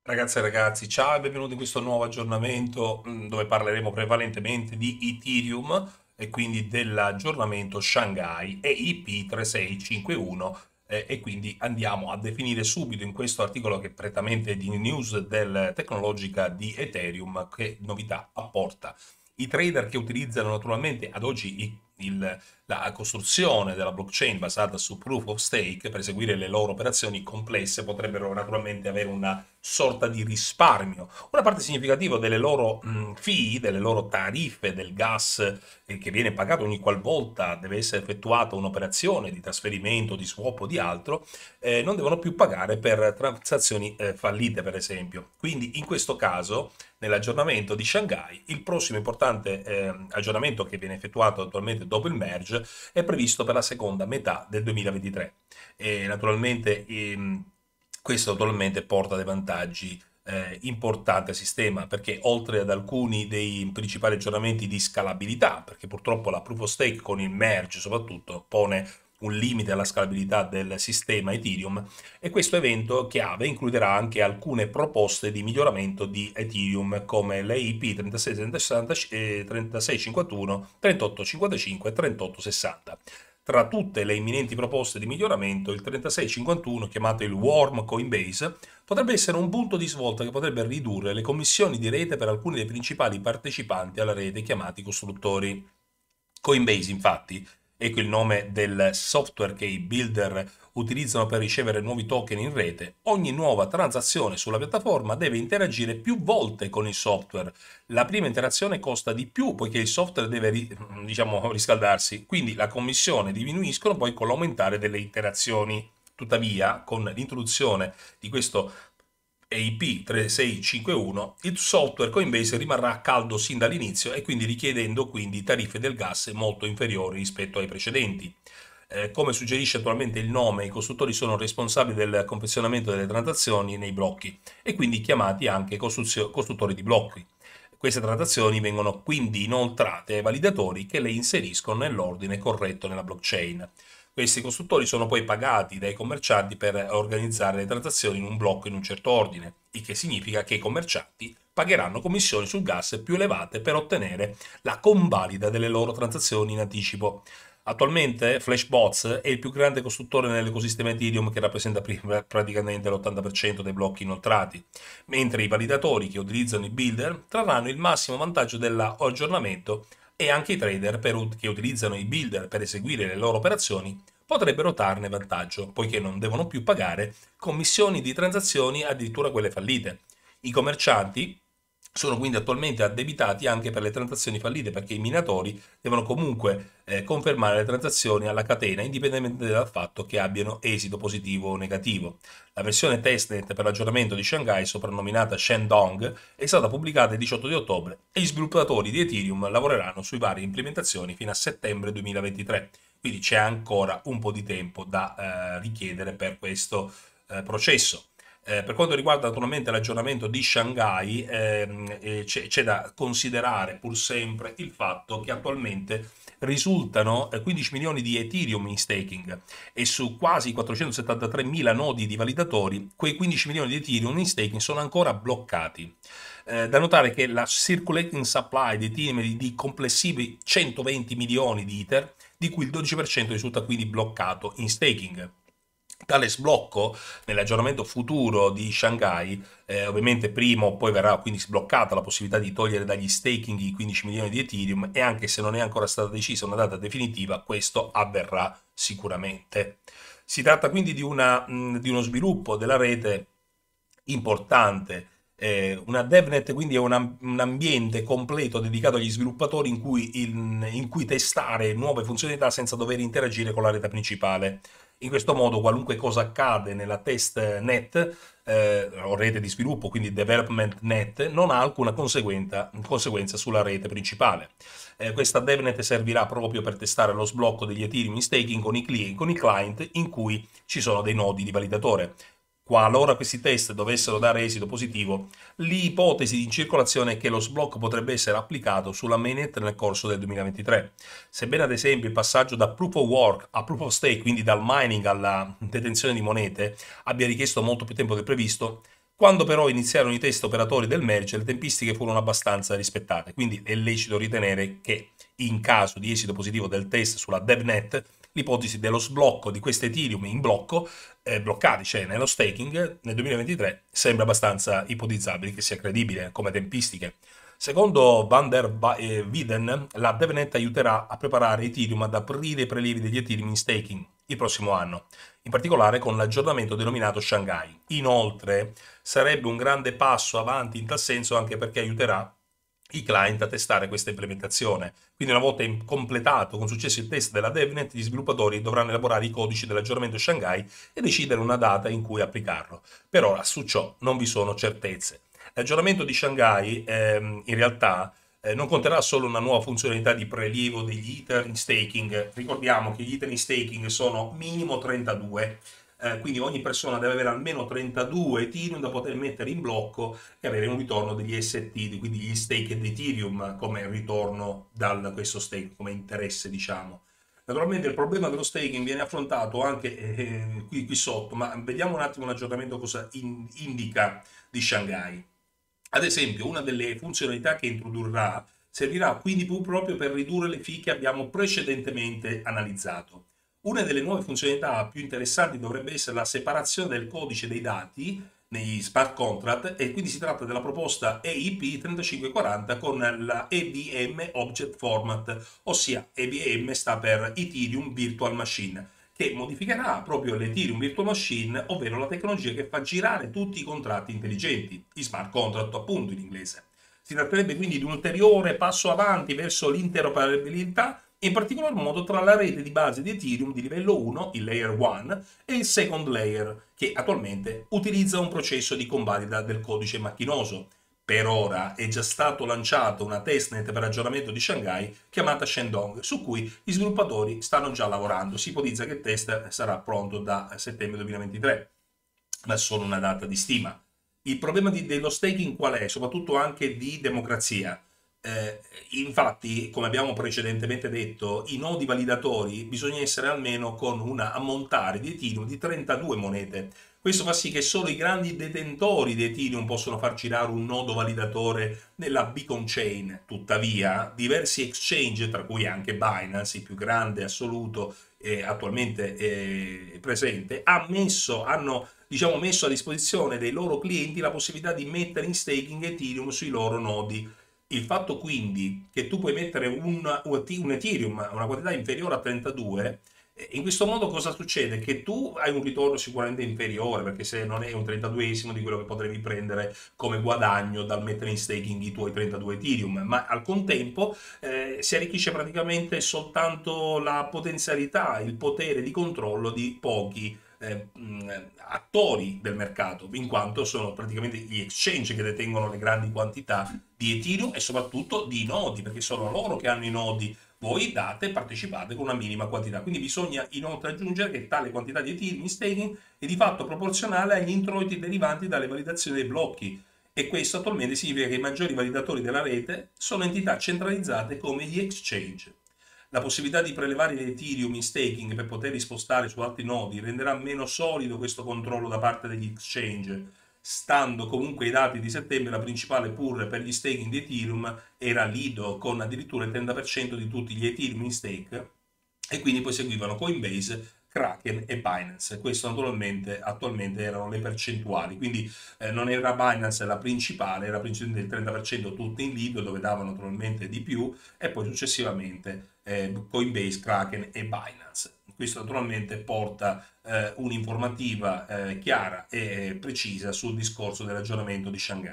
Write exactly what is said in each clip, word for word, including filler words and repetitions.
Ragazze e ragazzi, ciao e benvenuti in questo nuovo aggiornamento mh, dove parleremo prevalentemente di Ethereum e quindi dell'aggiornamento Shanghai e I P tre sei cinque uno eh, e quindi andiamo a definire subito in questo articolo che è prettamente di news del tecnologica di Ethereum che novità apporta. I trader che utilizzano naturalmente ad oggi i- il- la costruzione della blockchain basata su proof of stake per eseguire le loro operazioni complesse potrebbero naturalmente avere una sorta di risparmio. Una parte significativa delle loro mh, fee, delle loro tariffe del gas eh, che viene pagato ogni qualvolta deve essere effettuata un'operazione di trasferimento, di swap o di altro, eh, non devono più pagare per transazioni eh, fallite, per esempio. Quindi in questo caso, nell'aggiornamento di Shanghai, il prossimo importante eh, aggiornamento che viene effettuato attualmente dopo il merge è previsto per la seconda metà del duemilaventitré. E naturalmente ehm, questo naturalmente porta dei vantaggi eh, importanti al sistema perché oltre ad alcuni dei principali aggiornamenti di scalabilità, perché purtroppo la proof of stake con il merge soprattutto pone un limite alla scalabilità del sistema Ethereum e questo evento chiave includerà anche alcune proposte di miglioramento di Ethereum come le I P trentasei sessanta, eh, trentasei cinquantuno, trentotto cinquantacinque e trentotto sessanta. Tra tutte le imminenti proposte di miglioramento, il trentasei cinquantuno, chiamato il Warm Coinbase, potrebbe essere un punto di svolta che potrebbe ridurre le commissioni di rete per alcuni dei principali partecipanti alla rete chiamati costruttori. Coinbase, infatti, ecco il nome del software che i builder utilizzano per ricevere nuovi token in rete, ogni nuova transazione sulla piattaforma deve interagire più volte con il software. La prima interazione costa di più poiché il software deve, diciamo, riscaldarsi, quindi la commissione diminuiscono poi con l'aumentare delle interazioni. Tuttavia, con l'introduzione di questo I P tre sei cinque uno, il software Coinbase rimarrà caldo sin dall'inizio e quindi richiedendo quindi tariffe del gas molto inferiori rispetto ai precedenti. Eh, come suggerisce attualmente il nome, i costruttori sono responsabili del confezionamento delle transazioni nei blocchi e quindi chiamati anche costruttori di blocchi. Queste transazioni vengono quindi inoltrate ai validatori che le inseriscono nell'ordine corretto nella blockchain. Questi costruttori sono poi pagati dai commercianti per organizzare le transazioni in un blocco in un certo ordine, il che significa che i commercianti pagheranno commissioni sul gas più elevate per ottenere la convalida delle loro transazioni in anticipo. Attualmente Flashbots è il più grande costruttore nell'ecosistema Ethereum che rappresenta praticamente l'ottanta per cento dei blocchi inoltrati, mentre i validatori che utilizzano i builder trarranno il massimo vantaggio dell'aggiornamento e anche i trader per, che utilizzano i builder per eseguire le loro operazioni potrebbero trarne vantaggio, poiché non devono più pagare commissioni di transazioni, addirittura quelle fallite. I commercianti sono quindi attualmente addebitati anche per le transazioni fallite perché i minatori devono comunque eh, confermare le transazioni alla catena indipendentemente dal fatto che abbiano esito positivo o negativo. La versione testnet per l'aggiornamento di Shanghai, soprannominata Shandong, è stata pubblicata il diciotto di ottobre e gli sviluppatori di Ethereum lavoreranno su varie implementazioni fino a settembre duemilaventitré. Quindi c'è ancora un po' di tempo da eh, richiedere per questo eh, processo. Eh, per quanto riguarda naturalmente l'aggiornamento di Shanghai, ehm, eh, c'è, c'è da considerare pur sempre il fatto che attualmente risultano eh, quindici milioni di Ethereum in staking e su quasi quattrocentosettantatremila nodi di validatori, quei quindici milioni di Ethereum in staking sono ancora bloccati. Eh, da notare che la circulating supply di Ethereum è di complessivi centoventi milioni di Ether, di cui il dodici per cento risulta quindi bloccato in staking. Tale sblocco nell'aggiornamento futuro di Shanghai, eh, ovviamente prima o poi verrà quindi sbloccata la possibilità di togliere dagli staking i quindici milioni di Ethereum e anche se non è ancora stata decisa una data definitiva, questo avverrà sicuramente. Si tratta quindi di, una, mh, di uno sviluppo della rete importante. Eh, una DevNet quindi è una, un ambiente completo dedicato agli sviluppatori in cui, in, in cui testare nuove funzionalità senza dover interagire con la rete principale. In questo modo qualunque cosa accade nella test net eh, o rete di sviluppo, quindi development net, non ha alcuna conseguenza, conseguenza sulla rete principale. Eh, questa DevNet servirà proprio per testare lo sblocco degli Ethereum in staking con i, client, con i client in cui ci sono dei nodi di validatore. Qualora questi test dovessero dare esito positivo, l'ipotesi in circolazione è che lo sblocco potrebbe essere applicato sulla mainnet nel corso del duemilaventitré. Sebbene ad esempio il passaggio da proof of work a proof of stake, quindi dal mining alla detenzione di monete, abbia richiesto molto più tempo del previsto, Quando però iniziarono i test operatori del merge, le tempistiche furono abbastanza rispettate, quindi è lecito ritenere che in caso di esito positivo del test sulla DevNet, l'ipotesi dello sblocco di queste Ethereum in blocco, eh, bloccati, cioè nello staking, nel duemilaventitré, sembra abbastanza ipotizzabile che sia credibile come tempistiche. Secondo Van der Weyden, la DevNet aiuterà a preparare Ethereum ad aprire i prelievi degli Ethereum in staking il prossimo anno, in particolare con l'aggiornamento denominato Shanghai. Inoltre, sarebbe un grande passo avanti in tal senso anche perché aiuterà i client a testare questa implementazione. Quindi una volta completato con successo il test della DevNet, gli sviluppatori dovranno elaborare i codici dell'aggiornamento Shanghai e decidere una data in cui applicarlo. Per ora su ciò non vi sono certezze. L'aggiornamento di Shanghai ehm, in realtà eh, non conterrà solo una nuova funzionalità di prelievo degli Ether in staking. Ricordiamo che gli Ether in staking sono minimo trentadue, eh, quindi ogni persona deve avere almeno trentadue Ethereum da poter mettere in blocco e avere un ritorno degli S T, quindi gli staked Ethereum come ritorno da questo stake, come interesse diciamo. Naturalmente il problema dello staking viene affrontato anche eh, qui, qui sotto, ma vediamo un attimo l'aggiornamento cosa in, indica di Shanghai. Ad esempio, una delle funzionalità che introdurrà servirà quindi proprio per ridurre le fee che abbiamo precedentemente analizzato. Una delle nuove funzionalità più interessanti dovrebbe essere la separazione del codice dei dati negli smart contract e quindi si tratta della proposta E I P trentacinque quaranta con la E V M Object Format, ossia E V M sta per Ethereum Virtual Machine, che modificherà proprio l'Ethereum Virtual Machine, ovvero la tecnologia che fa girare tutti i contratti intelligenti, i smart contract appunto in inglese. Si tratterebbe quindi di un ulteriore passo avanti verso l'interoperabilità, in particolar modo tra la rete di base di Ethereum di livello uno, il layer uno, e il second layer, che attualmente utilizza un processo di convalida del codice macchinoso. Per ora è già stato lanciato una testnet per aggiornamento di Shanghai chiamata Shendong, su cui gli sviluppatori stanno già lavorando. Si ipotizza che il test sarà pronto da settembre duemilaventitré, ma è solo una data di stima. Il problema di, dello staking qual è? Soprattutto anche di democrazia. Eh, infatti, come abbiamo precedentemente detto, i nodi validatori bisogna essere almeno con un ammontare di Ethereum di trentadue monete. Questo fa sì che solo i grandi detentori di Ethereum possono far girare un nodo validatore nella Beacon Chain. Tuttavia, diversi exchange, tra cui anche Binance, il più grande assoluto eh, attualmente eh, presente, ha messo, hanno diciamo, messo a disposizione dei loro clienti la possibilità di mettere in staking Ethereum sui loro nodi. Il fatto quindi che tu puoi mettere un, un Ethereum, una quantità inferiore a trentadue, in questo modo cosa succede? Che tu hai un ritorno sicuramente inferiore, perché se non è un trentaduesimo di quello che potevi prendere come guadagno dal mettere in staking i tuoi trentadue Ethereum, ma al contempo eh, si arricchisce praticamente soltanto la potenzialità, il potere di controllo di pochi eh, attori del mercato, in quanto sono praticamente gli exchange che detengono le grandi quantità di Ethereum e soprattutto di nodi, perché sono loro che hanno i nodi. Voi date e partecipate con una minima quantità, quindi bisogna inoltre aggiungere che tale quantità di Ethereum in staking è di fatto proporzionale agli introiti derivanti dalle validazioni dei blocchi, e questo attualmente significa che i maggiori validatori della rete sono entità centralizzate come gli exchange. La possibilità di prelevare gli Ethereum in staking per poterli spostare su altri nodi renderà meno solido questo controllo da parte degli exchange. Stando comunque ai dati di settembre, la principale pool per gli staking di Ethereum era Lido, con addirittura il trenta per cento di tutti gli Ethereum in stake, e quindi poi seguivano Coinbase, Kraken e Binance. Questo naturalmente attualmente erano le percentuali, quindi eh, non era Binance la principale, era principalmente il trenta per cento tutte in Lido, dove davano naturalmente di più, e poi successivamente eh, Coinbase, Kraken e Binance. Questo naturalmente porta eh, un'informativa eh, chiara e precisa sul discorso dell'aggiornamento di Shanghai.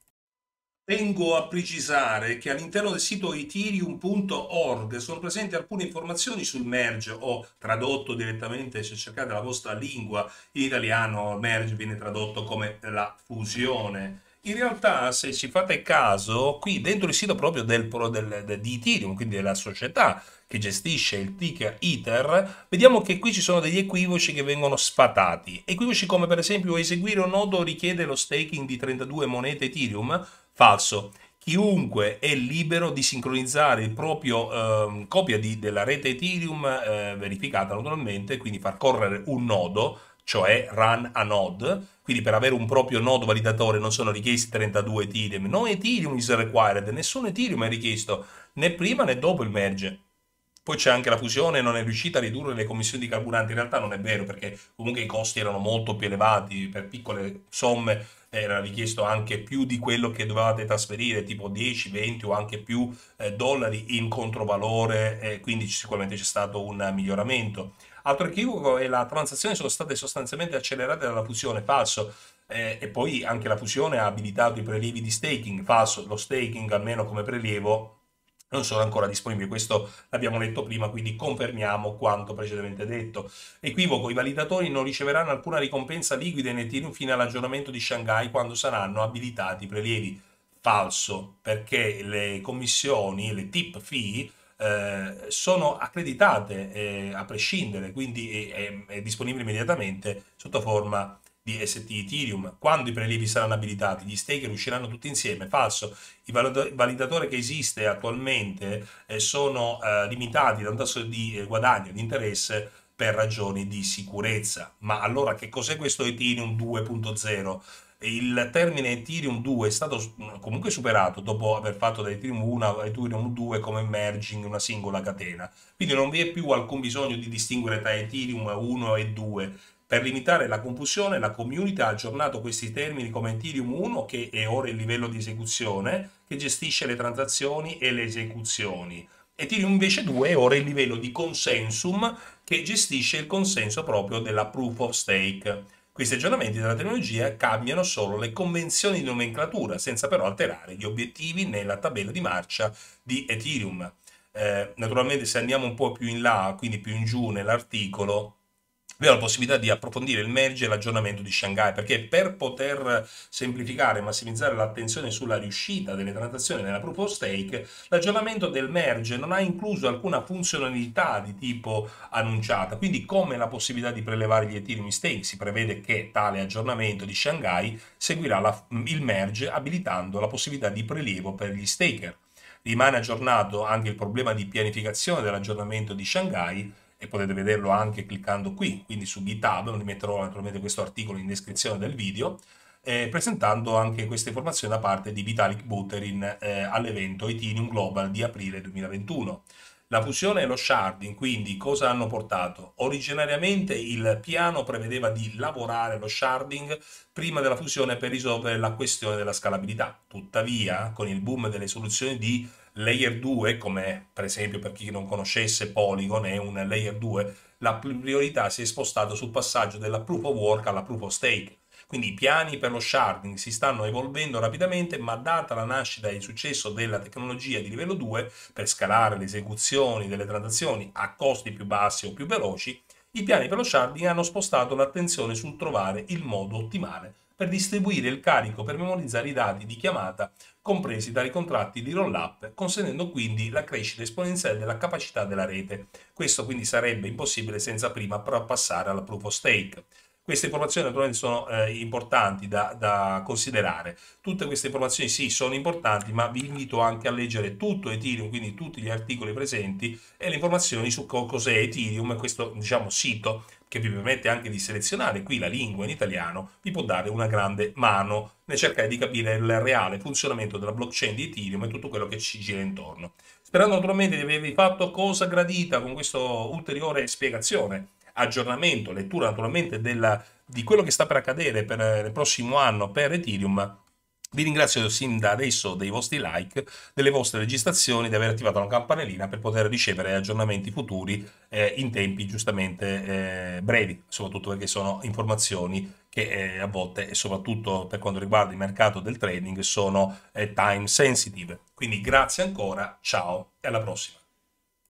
Tengo a precisare che all'interno del sito ethereum punto org sono presenti alcune informazioni sul merge, o tradotto direttamente, se cercate la vostra lingua in italiano, merge viene tradotto come la fusione. In realtà, se ci fate caso, qui dentro il sito proprio del, del, del, di Ethereum, quindi della società che gestisce il ticker Ether, vediamo che qui ci sono degli equivoci che vengono sfatati. Equivoci come per esempio: eseguire un nodo richiede lo staking di trentadue monete Ethereum. Falso. Chiunque è libero di sincronizzare il proprio eh, copia di, della rete Ethereum eh, verificata naturalmente, quindi far correre un nodo, cioè run a node, quindi per avere un proprio nodo validatore non sono richiesti trentadue Ethereum, no Ethereum is required, nessun Ethereum è richiesto né prima né dopo il merge. Poi c'è anche la fusione, non è riuscita a ridurre le commissioni di carburante. In realtà non è vero, perché comunque i costi erano molto più elevati, per piccole somme era richiesto anche più di quello che dovevate trasferire, tipo dieci, venti o anche più eh, dollari in controvalore, e quindi sicuramente c'è stato un miglioramento. Altro equivoco è la transazioni sono state sostanzialmente accelerate dalla fusione, falso. Eh, e poi anche la fusione ha abilitato i prelievi di staking, falso. Lo staking, almeno come prelievo, non sono ancora disponibili, questo l'abbiamo letto prima, quindi confermiamo quanto precedentemente detto. Equivoco, i validatori non riceveranno alcuna ricompensa liquida in Ethereum fino all'aggiornamento di Shanghai quando saranno abilitati i prelievi. Falso, perché le commissioni, le tip fee, eh, sono accreditate eh, a prescindere, quindi è, è, è disponibile immediatamente sotto forma di S T Ethereum. Quando i prelievi saranno abilitati, gli staker usciranno tutti insieme. Falso, il validatore che esiste attualmente eh, sono eh, limitati da un tasso di eh, guadagno, di interesse per ragioni di sicurezza. Ma allora che cos'è questo Ethereum due punto zero? Il termine Ethereum due è stato comunque superato dopo aver fatto da Ethereum uno a Ethereum due come merging una singola catena. Quindi non vi è più alcun bisogno di distinguere tra Ethereum uno e due. Per limitare la confusione, la community ha aggiornato questi termini come Ethereum uno, che è ora il livello di esecuzione, che gestisce le transazioni e le esecuzioni. Ethereum invece due è ora il livello di consensum, che gestisce il consenso proprio della proof of stake. Questi aggiornamenti della tecnologia cambiano solo le convenzioni di nomenclatura, senza però alterare gli obiettivi nella tabella di marcia di Ethereum. Eh, naturalmente se andiamo un po' più in là, quindi più in giù nell'articolo, abbiamo la possibilità di approfondire il merge e l'aggiornamento di Shanghai, perché per poter semplificare e massimizzare l'attenzione sulla riuscita delle transazioni nella proof of stake, l'aggiornamento del merge non ha incluso alcuna funzionalità di tipo annunciata, quindi come la possibilità di prelevare gli Ethereum in stake. Si prevede che tale aggiornamento di Shanghai seguirà la, il merge abilitando la possibilità di prelievo per gli staker. Rimane aggiornato anche il problema di pianificazione dell'aggiornamento di Shanghai, e potete vederlo anche cliccando qui, quindi su GitHub. Vi metterò naturalmente questo articolo in descrizione del video, eh, presentando anche queste informazioni da parte di Vitalik Buterin eh, all'evento Ethereum Global di aprile duemilaventuno. La fusione e lo sharding, quindi, cosa hanno portato? Originariamente il piano prevedeva di lavorare lo sharding prima della fusione per risolvere la questione della scalabilità. Tuttavia, con il boom delle soluzioni di layer due, come per esempio, per chi non conoscesse, Polygon è un layer due, la priorità si è spostata sul passaggio dalla proof of work alla proof of stake. Quindi i piani per lo sharding si stanno evolvendo rapidamente, ma data la nascita e il successo della tecnologia di livello due per scalare le esecuzioni delle transazioni a costi più bassi o più veloci, i piani per lo sharding hanno spostato l'attenzione sul trovare il modo ottimale per distribuire il carico per memorizzare i dati di chiamata compresi dai contratti di roll-up, consentendo quindi la crescita esponenziale della capacità della rete. Questo quindi sarebbe impossibile senza prima passare alla proof of stake. Queste informazioni naturalmente sono eh, importanti da, da considerare. Tutte queste informazioni sì, sono importanti, ma vi invito anche a leggere tutto Ethereum, quindi tutti gli articoli presenti e le informazioni su cos'è Ethereum, questo diciamo sito che vi permette anche di selezionare qui la lingua in italiano, vi può dare una grande mano nel cercare di capire il reale funzionamento della blockchain di Ethereum e tutto quello che ci gira intorno. Sperando naturalmente di avervi fatto cosa gradita con questa ulteriore spiegazione, aggiornamento, lettura naturalmente della, di quello che sta per accadere per il prossimo anno per Ethereum. Vi ringrazio sin da adesso dei vostri like, delle vostre registrazioni, di aver attivato la campanellina per poter ricevere aggiornamenti futuri eh, in tempi giustamente eh, brevi, soprattutto perché sono informazioni che eh, a volte, e soprattutto per quanto riguarda il mercato del trading, sono eh, time sensitive. Quindi grazie ancora, ciao e alla prossima.